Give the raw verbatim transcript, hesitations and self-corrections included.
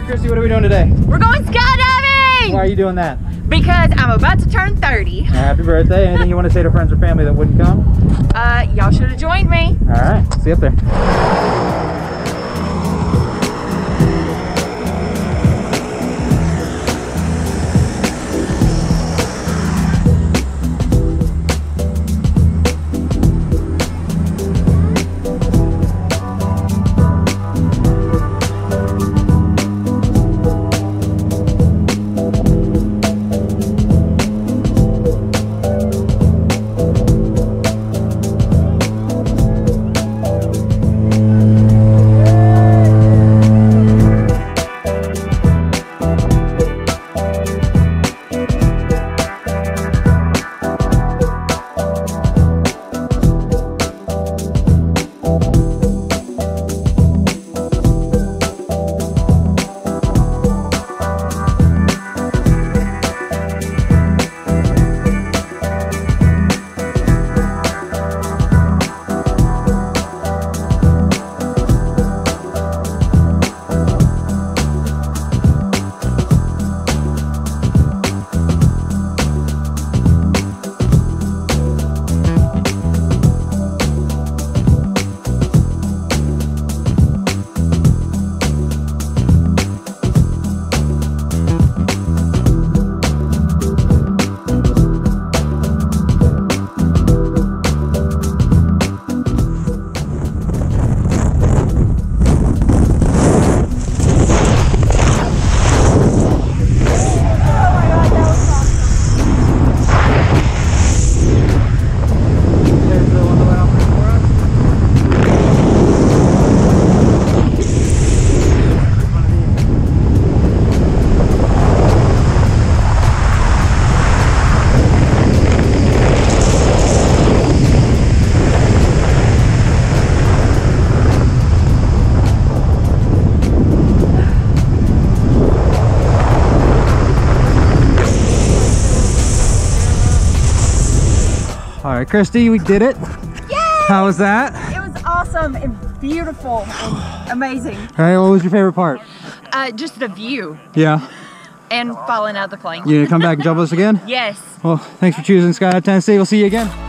Kristi, what are we doing today? We're going skydiving! Why are you doing that? Because I'm about to turn thirty. Happy birthday. Anything you want to say to friends or family that wouldn't come? Uh, y'all should have joined me. All right, see you up there. All right, Kristi, we did it. Yay! How was that? It was awesome and beautiful and amazing. All right, what was your favorite part? Uh, just the view Yeah. and falling out of the plane. You gonna come back and jump with us again? Yes. Well, thanks for choosing Skydive Tennessee. We'll see you again.